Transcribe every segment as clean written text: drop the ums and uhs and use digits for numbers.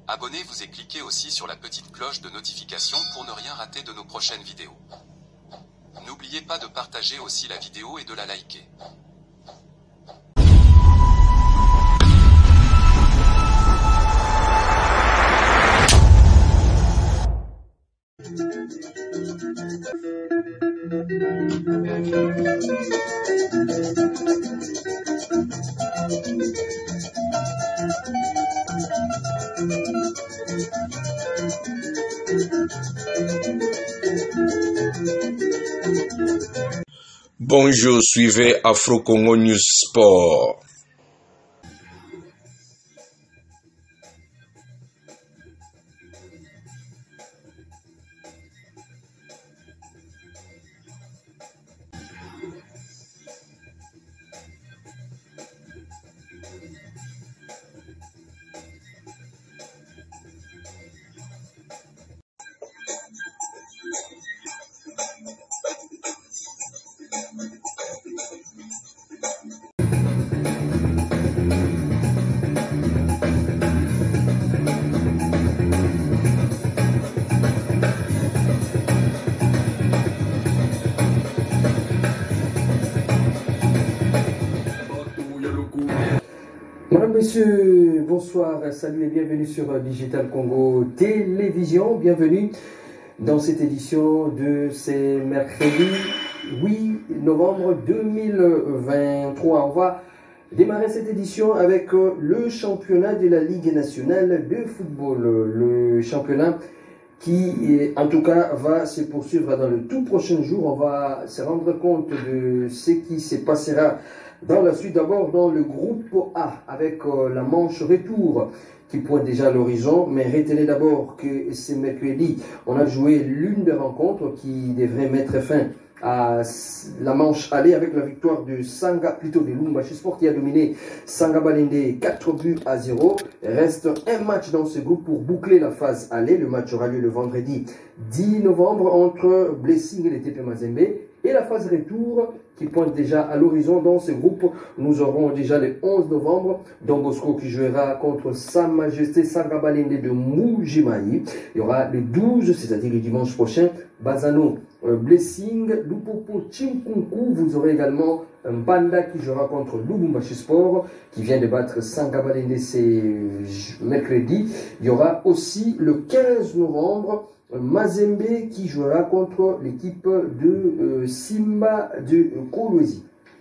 Abonnez-vous et cliquez aussi sur la petite cloche de notification pour ne rien rater de nos prochaines vidéos. N'oubliez pas de partager aussi la vidéo et de la liker. Bonjour, suivez Afro Congo News Sport. Madame, Monsieur, bonsoir, salut et bienvenue sur Digital Congo Télévision. Bienvenue dans cette édition de ce mercredi 8 novembre 2023. On va démarrer cette édition avec le championnat de la Ligue nationale de football. Le championnat qui, en tout cas, va se poursuivre dans le tout prochain jour. On va se rendre compte de ce qui se passera dans la suite. D'abord dans le groupe A avec la manche retour qui pointe déjà à l'horizon, mais retenez d'abord que ce mercredi on a joué l'une des rencontres qui devrait mettre fin à la manche aller avec la victoire de Lubumbashi Sport qui a dominé Sanga Balende 4-0. Reste un match dans ce groupe pour boucler la phase aller. Le match aura lieu le vendredi 10 novembre entre Blessing et les TP Mazembe. Et la phase retour qui pointe déjà à l'horizon dans ce groupe. Nous aurons déjà le 11 novembre Don Bosco qui jouera contre Sa Majesté Sanga Balende de Mujimaï. Il y aura le 12, c'est-à-dire le dimanche prochain, Bazano Blessing, Lupopo Chinkunku. Vous aurez également un Panda qui jouera contre Lubumbashi Sport qui vient de battre Sanga Balende ce mercredi. Il y aura aussi le 15 novembre Mazembe qui jouera contre l'équipe de Simba de Kolwezi.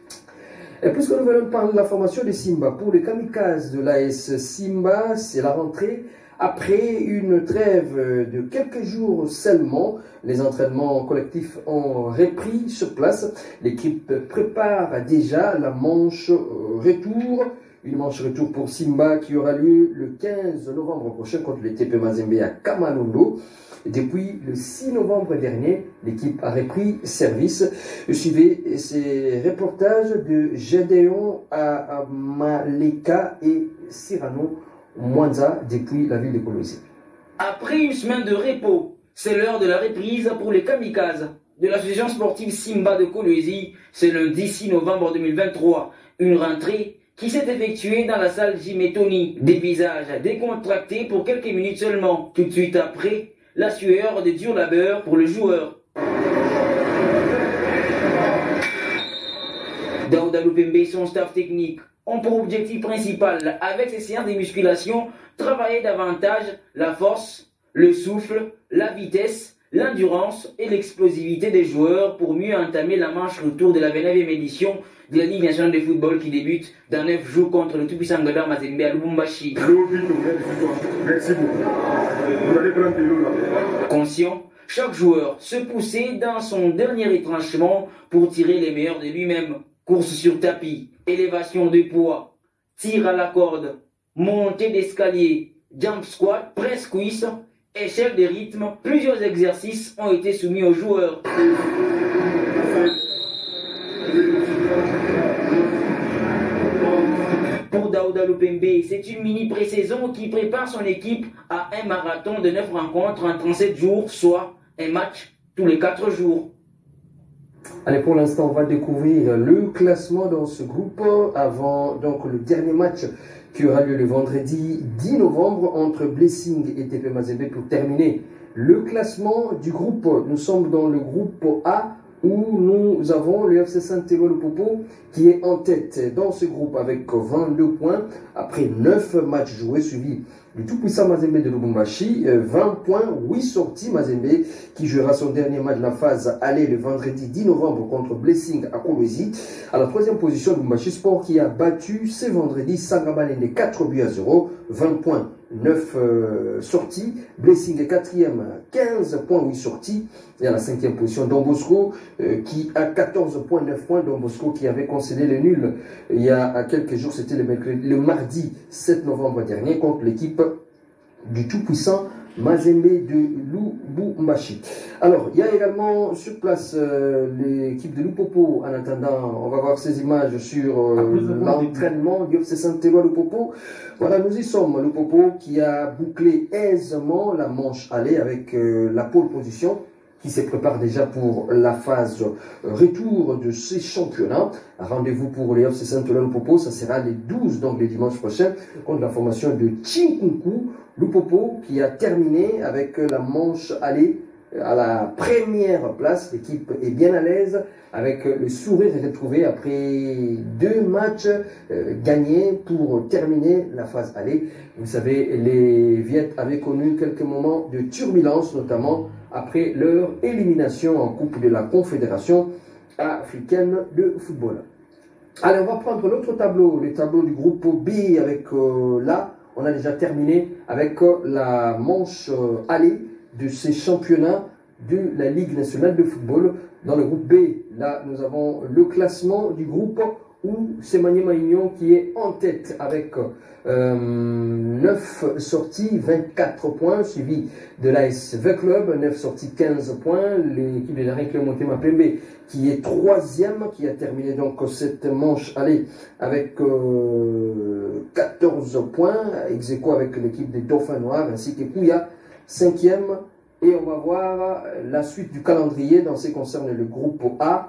Et puisque nous venons de parler de la formation de Simba, pour les kamikazes de l'AS Simba, c'est la rentrée. Après une trêve de quelques jours seulement, les entraînements collectifs ont repris sur place. L'équipe prépare déjà la manche retour. Une manche retour pour Simba qui aura lieu le 15 novembre prochain contre le TP Mazembe à Kamanondo. Depuis le 6 novembre dernier, l'équipe a repris service. Suivez ces reportages de Gédéon à Maleka et Cyrano Mwanza depuis la ville de Kolwezi. Après une semaine de repos, c'est l'heure de la reprise pour les kamikazes de l'association sportive Simba de Kolwezi. C'est le 6 novembre 2023. Une rentrée qui s'est effectuée dans la salle Jimetoni. Des visages décontractés pour quelques minutes seulement. Tout de suite après, la sueur de dur labeur pour le joueur. Daouda Lupembe et son staff technique ont pour objectif principal, avec ces séances de musculation, travailler davantage la force, le souffle, la vitesse, l'endurance et l'explosivité des joueurs pour mieux entamer la manche retour de la 29e édition de la Ligue nationale de football qui débute dans 9 jours contre le tout-puissant Ngadar Mazembe à Lubumbashi. Conscient, chaque joueur se poussait dans son dernier retranchement pour tirer les meilleurs de lui-même. Course sur tapis, élévation de poids, tir à la corde, montée d'escalier, jump squat, press cuisse, échelle de rythme. Plusieurs exercices ont été soumis aux joueurs. Pour Daouda Lupembe, c'est une mini pré-saison qui prépare son équipe à un marathon de 9 rencontres en 37 jours, soit un match tous les 4 jours. Allez, pour l'instant, on va découvrir le classement dans ce groupe avant donc le dernier match qui aura lieu le vendredi 10 novembre entre Blessing et TP Mazembe pour terminer le classement du groupe. Nous sommes dans le groupe A où nous avons le FC Saint-Éloi Lupopo qui est en tête dans ce groupe avec 22 points après 9 matchs joués, suivi du tout-puissant Mazembe de Lubumbashi, 20 points, 8 sorties. Mazembe qui jouera son dernier match de la phase aller le vendredi 10 novembre contre Blessing à Kolwezi. À la troisième position, Lubumbashi Sport qui a battu ce vendredi Sangabalende 4-0, 20 points, 9 sorties. Blessing est quatrième, 15 points, 8 sorties. Et à la cinquième position, Don Bosco qui a 14 points, 9 points. Don Bosco qui avait concédé le nul il y a quelques jours, c'était le mardi 7 novembre dernier contre l'équipe du tout-puissant Mazembe de Lubumbashi. Alors, il y a également sur place l'équipe de Lupopo. En attendant, on va voir ces images sur l'entraînement du FC Saint-Éloi Lupopo. Voilà, nous y sommes. Lupopo qui a bouclé aisément la manche aller avec la pole position, qui se prépare déjà pour la phase retour de ces championnats. Rendez-vous pour les FC Saint-Éloi Lupopo, ça sera les 12, donc les dimanches prochains, contre la formation de Chinkunku. Lupopo qui a terminé avec la manche aller à la première place. L'équipe est bien à l'aise avec le sourire retrouvé après 2 matchs gagnés pour terminer la phase aller. Vous savez, les Viettes avaient connu quelques moments de turbulence, notamment après leur élimination en Coupe de la Confédération africaine de football. Allez, on va prendre l'autre tableau, le tableau du groupe B avec là. On a déjà terminé avec la manche aller de ces championnats de la Ligue nationale de football. Dans le groupe B, là, nous avons le classement du groupe où c'est Maniema Union qui est en tête avec 9 sorties, 24 points, suivi de l'AS V Club, 9 sorties, 15 points. L'équipe de la Club Motema Pembe qui est 3e, qui a terminé donc cette manche aller avec 14 points, ex aequo avec l'équipe des Dauphins Noirs, ainsi que Kouya, 5e. Et on va voir la suite du calendrier dans ce qui concerne le groupe A,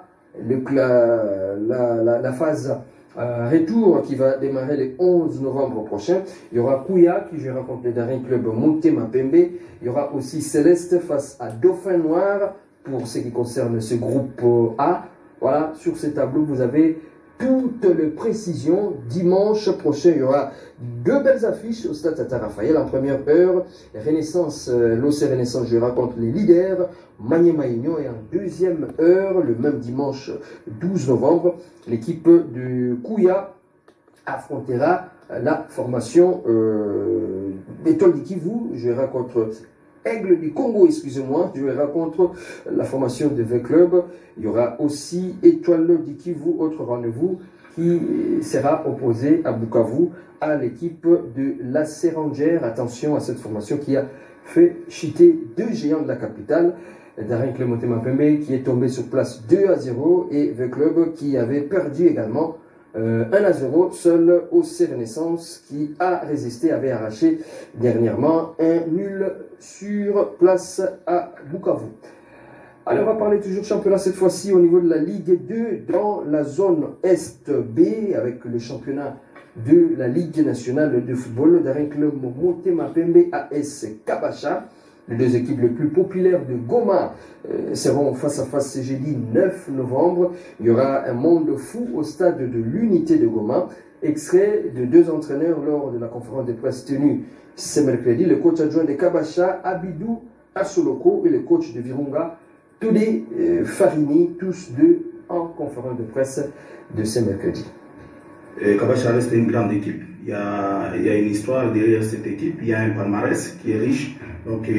la phase retour qui va démarrer le 11 novembre prochain. Il y aura Kouya qui jouera contre le Daring Club Motema Pembe. Il y aura aussi Céleste face à Dauphin Noir pour ce qui concerne ce groupe A. Voilà, sur ce tableau, vous avez toutes les précisions. Dimanche prochain, il y aura 2 belles affiches au stade Tata Raphaël. En première heure, Renaissance, l'OC Renaissance jouera contre les leaders Maniema Union. Et en deuxième heure, le même dimanche 12 novembre, l'équipe de Kouya affrontera la formation Étoile du Kivu, jouera contre Aigle du Congo, excusez-moi, jouera contre la formation de V-Club. Il y aura aussi Étoile du Kivu, autre rendez-vous, qui sera opposé à Bukavu, à l'équipe de la Sérangère. Attention à cette formation qui a fait chuter 2 géants de la capitale. Daring Club Motema Pembe qui est tombé sur place 2-0 et V-Club qui avait perdu également 1-0, seul OC Renaissance qui a résisté, avait arraché dernièrement un nul sur place à Bukavu. Allez, on va parler toujours championnat cette fois-ci au niveau de la Ligue 2 dans la zone Est B avec le championnat de la Ligue nationale de football. Daring Club Motema Pembe AS Kabasha. Les 2 équipes les plus populaires de Goma seront face à face ce jeudi 9 novembre. Il y aura un monde fou au stade de l'unité de Goma. Extrait de 2 entraîneurs lors de la conférence de presse tenue ce mercredi. Le coach adjoint de Kabasha, Abidou Asoloko, et le coach de Virunga, Todé Farini, tous 2 en conférence de presse de ce mercredi. Kabasha reste une grande équipe. Il y a une histoire derrière cette équipe, il y a un palmarès qui est riche. Donc,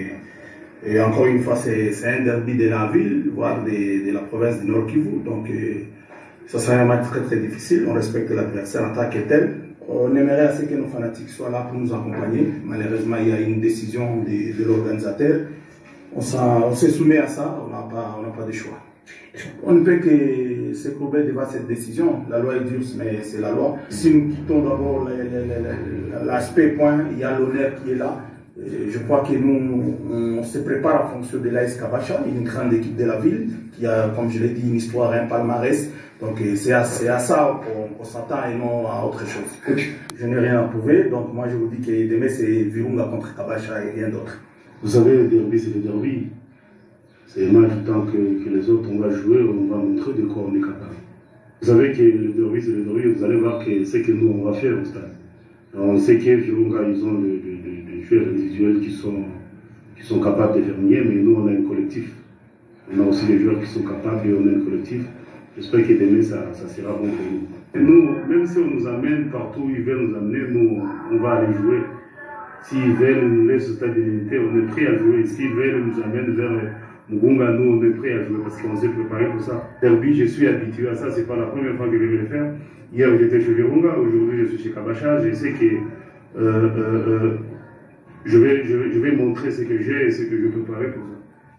et encore une fois, c'est un derby de la ville, voire de la province du Nord Kivu. Donc, ça sera un match très très difficile. On respecte l'adversaire en tant que tel. On aimerait assez que nos fanatiques soient là pour nous accompagner. Malheureusement, il y a une décision de l'organisateur. On se soumet à ça, on n'a pas de choix. On ne peut que se courber devant cette décision. La loi est dure, mais c'est la loi. Si nous quittons d'abord l'aspect point, il y a l'honneur qui est là. Je crois que nous, on se prépare en fonction de l'AS Kabacha, une grande équipe de la ville, qui a, comme je l'ai dit, une histoire, un palmarès. Donc c'est à ça qu'on s'attend et non à autre chose. Je n'ai rien à prouver, donc moi je vous dis que demain c'est Virunga contre Kabacha et rien d'autre. Vous savez, le derby c'est le derby. C'est un match tant que les autres, on va jouer, on va montrer de quoi on est capable. Vous savez que le derby c'est le derby, vous allez voir que c'est que nous on va faire au stade. On sait que Virunga, ils ont des joueurs individuels qui sont capables de faire mieux, mais nous on a un collectif. On a aussi des joueurs qui sont capables et on a un collectif. J'espère que demain ça sera bon pour nous. Et nous, même si on nous amène partout où ils veulent nous amener, nous on va aller jouer. S'ils veulent nous laisser au stade de l'unité, on est prêt à jouer. S'ils veulent nous amener vers Mugunga, nous on est prêt à jouer parce qu'on s'est préparé pour ça. Derby, je suis habitué à ça, c'est pas la première fois que je vais le faire. Hier j'étais chez Virunga, aujourd'hui je suis chez Kabacha. Je sais que je vais montrer ce que j'ai et ce que je peux préparer pour ça.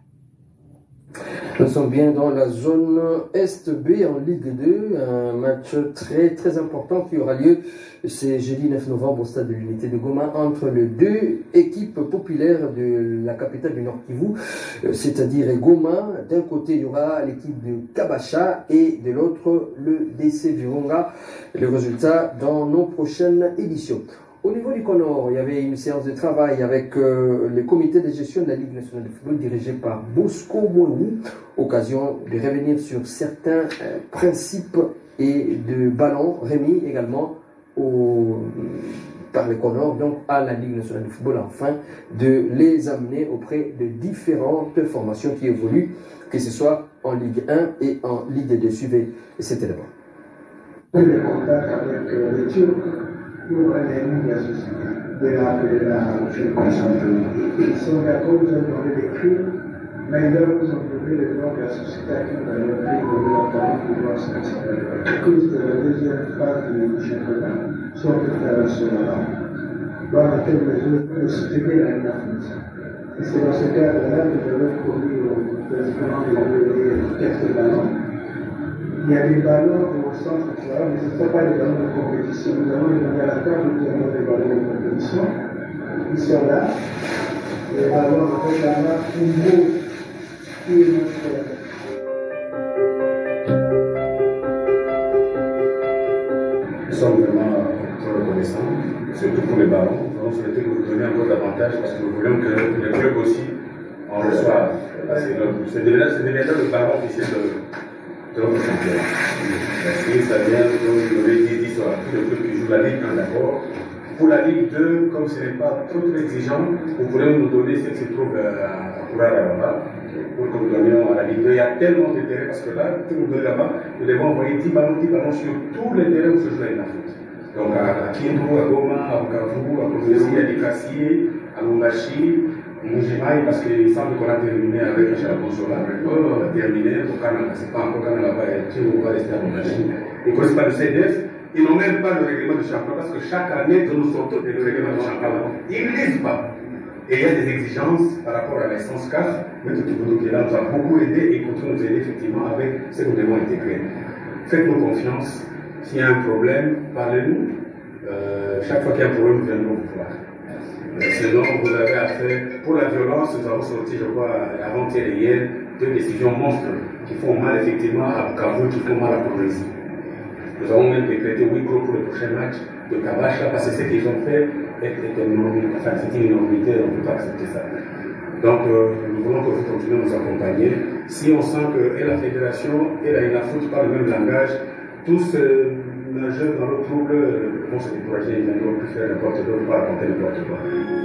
Nous sommes bien dans la zone Est-B en Ligue 2, un match très très important qui aura lieu ce jeudi 9 novembre au stade de l'Unité de Goma entre les deux équipes populaires de la capitale du Nord Kivu, c'est-à-dire Goma. D'un côté il y aura l'équipe de Kabacha et de l'autre le DC Virunga. Le résultat dans nos prochaines éditions. Au niveau du Conor, il y avait une séance de travail avec le comité de gestion de la Ligue nationale de football dirigé par Bosco Mouou, occasion de revenir sur certains principes et de ballons remis également par le Conor, donc à la Ligue nationale de football, afin de les amener auprès de différentes formations qui évoluent, que ce soit en Ligue 1 et en Ligue 2. Suivez cet élément. Le contact avec les Turcs pour un ami de la société, de la ils sont d'accord, ils ont demandé des crimes, mais ils doivent nous enlever les droits de la société à qui nous allons payer de leur tarif pour pouvoir sortir. À cause de la deuxième phase du championnat, soit de fédération là-bas, dans laquelle le soutenir à une affaire. Et c'est dans ce cadre-là que j'avais promis au président de donner quelques ballons. Il y a des ballons au centre, etc., mais ce ne sont pas des ballons de compétition. Nous avons demandé à la table de donner des ballons de compétition. Ils sont là. Les ballons avec la marque Umbo, qui est notre. Nous sommes vraiment très reconnaissants, surtout pour les ballons. Nous avons souhaité vous donner encore davantage parce que nous voulons que les clubs aussi en reçoivent. C'est déjà le ballon officiel de notre championnat. Parce que ça vient de donner 10 sur tous les clubs qui jouent la Ligue 1 d'abord. Pour la Ligue 2, comme ce n'est pas trop exigeant, vous pourrez nous donner ce qui se trouve à Kourara pour que nous donnions à la Ligue 2. Il y a tellement de terrains parce que là, tout nous donne là-bas, nous devons envoyer 10 ballons sur tous les terrains où se joue la foot. Donc à Kindu, à Goma, à Bukavu, à Kongezi, à Dikassié, à Lumbashi, Mujimai, parce qu'il semble qu'on a terminé avec Chalabozola. On a terminé, au Canada, c'est pas encore Canada, on va rester à Lumbashi. Ils ne connaissent pas le CDF, ils n'ont même pas le règlement de championnat, parce que chaque année que nous sortons le règlement de championnat, ils ne lisent pas. Et il y a des exigences par rapport à la licence 4, mais tout le monde qui est là nous a beaucoup aidé et continue de nous aider effectivement avec ce que nous devons intégrer. Faites-nous confiance. S'il y a un problème, parlez-nous. Chaque fois qu'il y a un problème, nous viendrons vous voir. Sinon, vous avez affaire, pour la violence, nous avons sorti, je crois, avant-hier et hier, 2 décisions monstres qui font mal effectivement à Bukavu, qui font mal à Kongezi. Nous avons même décrété 8 gros pour le prochain match de Kabacha, parce que ce qu'ils ont fait est une énormité, enfin c'est une énormité, on ne peut pas accepter ça. Donc nous voulons que vous continuez à nous accompagner. Si on sent que et la fédération et la INAFOOT parlent le même langage, tous nageurs dans le trouble vont se décourager, ils ne vont plus faire n'importe quoi, ils vont pas raconter n'importe quoi.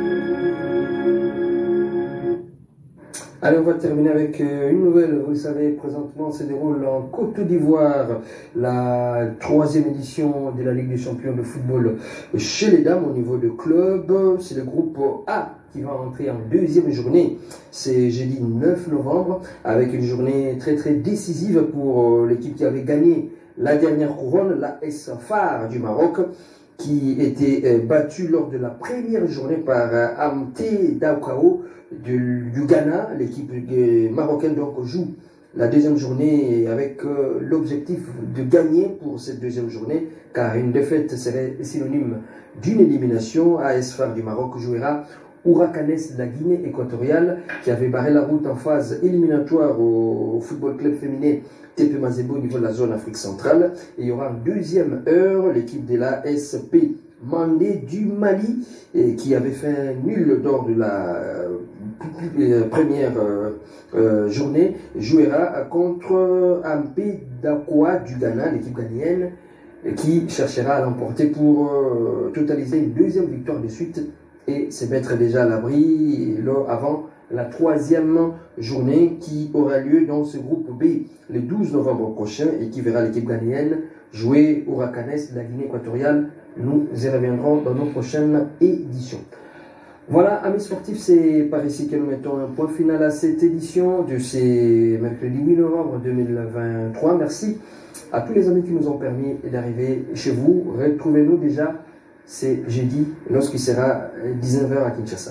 Allez, on va terminer avec une nouvelle. Vous le savez, présentement se déroule en Côte d'Ivoire la 3e édition de la Ligue des champions de football chez les dames au niveau de club. C'est le groupe A qui va entrer en 2e journée. C'est jeudi 9 novembre avec une journée très très décisive pour l'équipe qui avait gagné la dernière couronne, la AS FAR du Maroc, qui était battue lors de la première journée par Amté Daoukao du Ghana. L'équipe marocaine donc joue la 2e journée avec l'objectif de gagner pour cette 2e journée, car une défaite serait synonyme d'une élimination. AS FAR du Maroc jouera Huracanes de la Guinée équatoriale qui avait barré la route en phase éliminatoire au football club féminin TP Mazembe au niveau de la zone Afrique centrale. Et il y aura en deuxième heure l'équipe de la SP Mandé du Mali qui avait fait nul lors de la première journée jouera contre Ampé Dakoa du Ghana, l'équipe ghanéenne qui cherchera à l'emporter pour totaliser une deuxième victoire de suite et se mettre déjà à l'abri avant la troisième journée qui aura lieu dans ce groupe B le 12 novembre prochain et qui verra l'équipe ghanéenne jouer Huracanes de la Guinée équatoriale. Nous y reviendrons dans nos prochaines éditions. Voilà, amis sportifs, c'est par ici que nous mettons un point final à cette édition de ce mercredi 8 novembre 2023. Merci à tous les amis qui nous ont permis d'arriver chez vous. Retrouvez-nous déjà, c'est jeudi, lorsqu'il sera 19h à Kinshasa.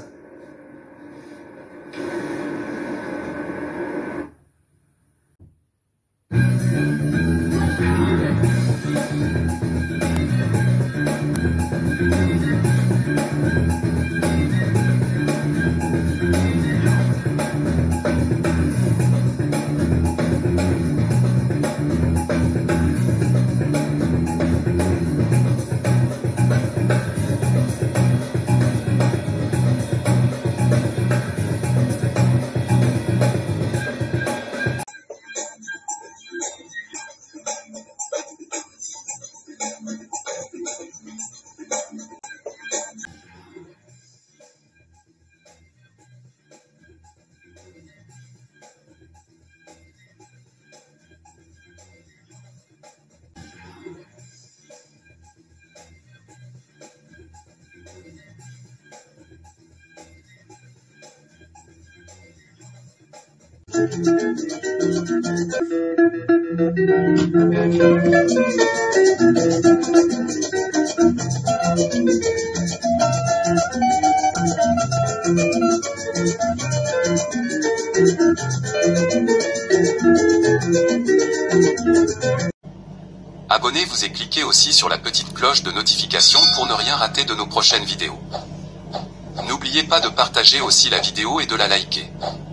Abonnez-vous et cliquez aussi sur la petite cloche de notification pour ne rien rater de nos prochaines vidéos. N'oubliez pas de partager aussi la vidéo et de la liker.